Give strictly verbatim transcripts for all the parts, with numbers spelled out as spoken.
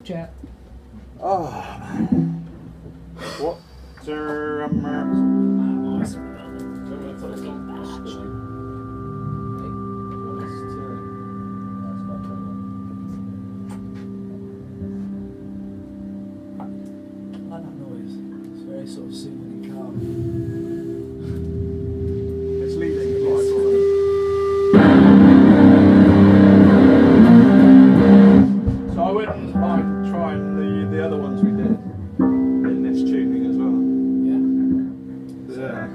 Chat. Oh, man. What? Sir, um, I like that noise. It's very sort of soothing and calm. it's leaving the light. So I wouldn't mind trying the the other ones we did in this tuning as well. Yeah.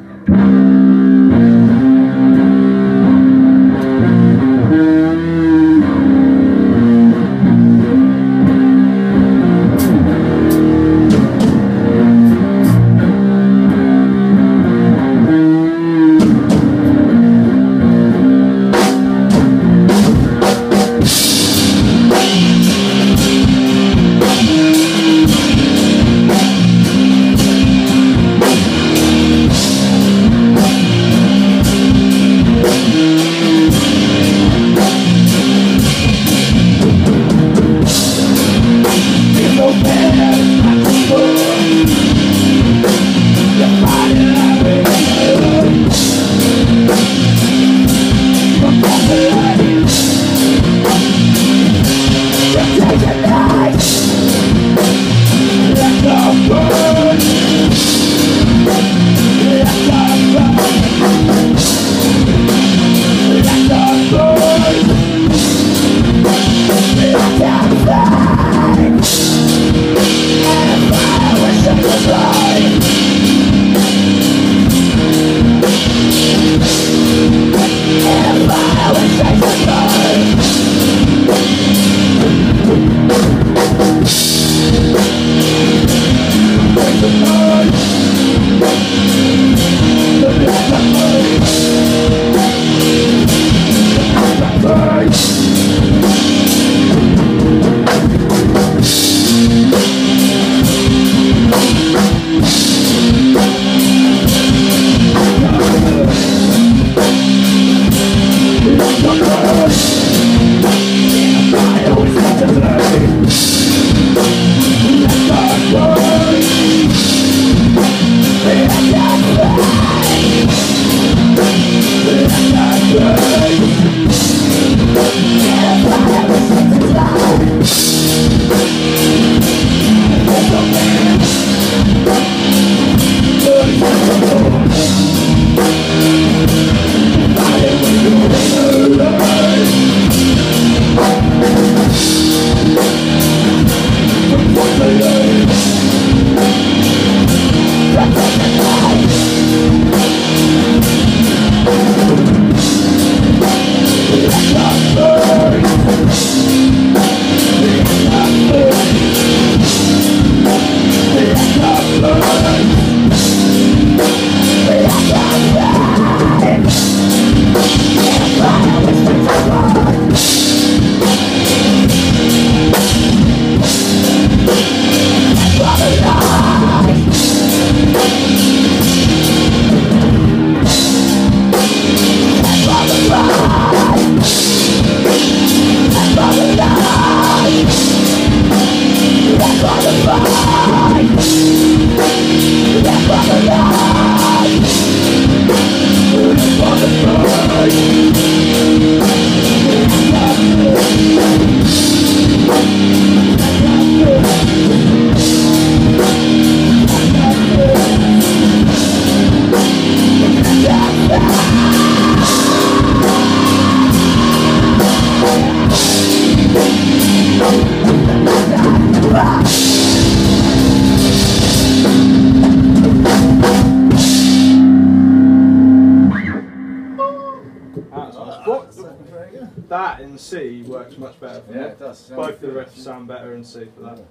That in C works much better for Yeah, me. it does. Both the riffs sound better in C for that.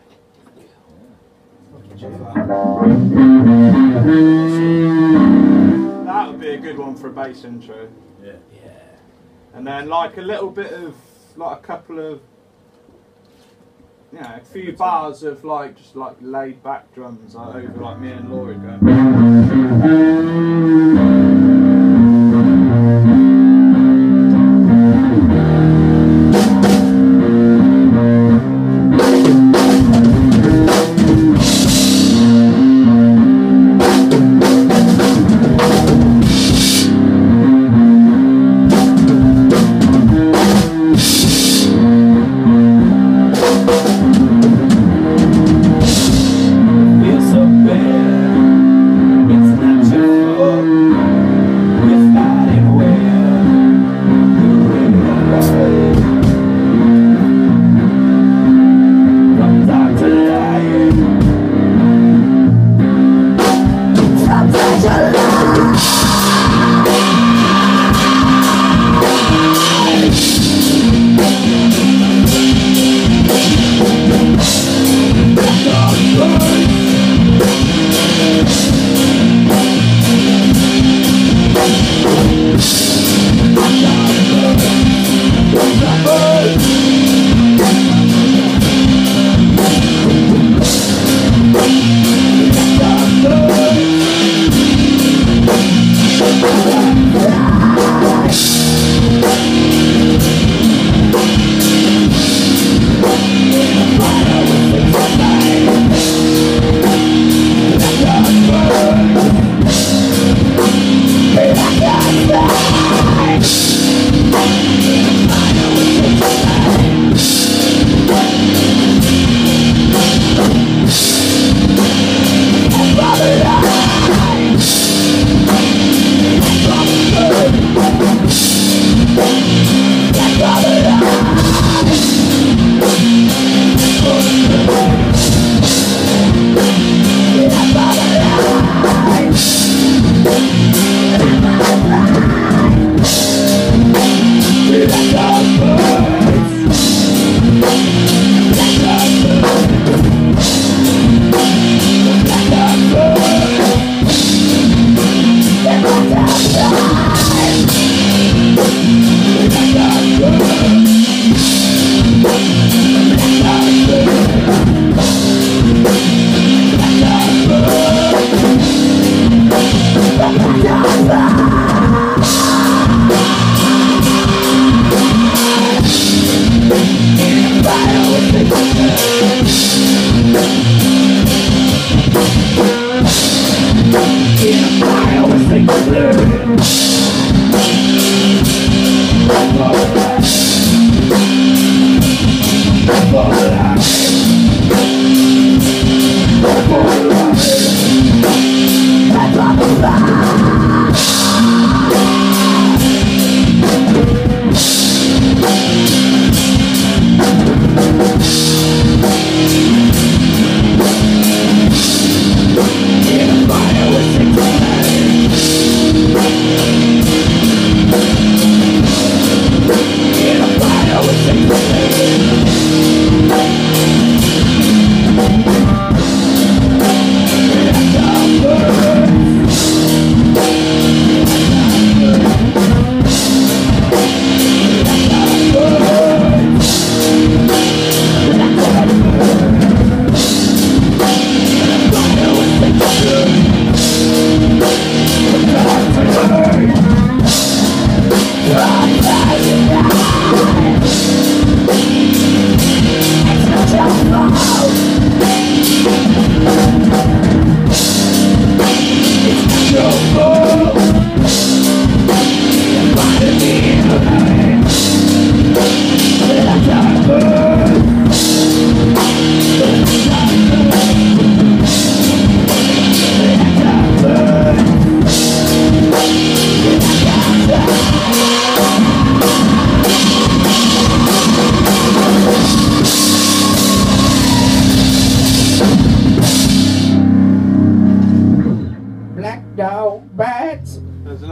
That would be a good one for a bass intro. Yeah. Yeah. And then like a little bit of, like a couple of, you know, a few bars of like, just like laid back drums like, over like me and Laurie going.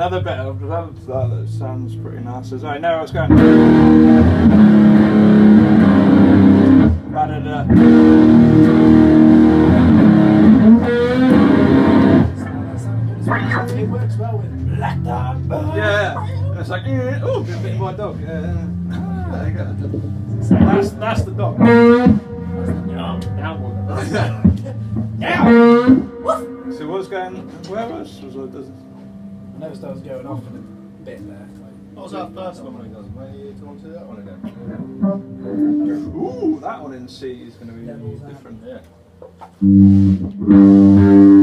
another bit of that that sounds pretty nice as well. Now it's going. Da-da-da. It works well with Black Dog. Yeah, and it's like, yeah, oh, a bit of my dog. Yeah, there you go. So that's that's the dog. No, that one. Yeah. So what's going? Where was? Was it? Does I noticed I was going off in a bit there. What was that first one when it does? Maybe you want to do that one again? Ooh, that one in C is going to be Devil's different. Yeah.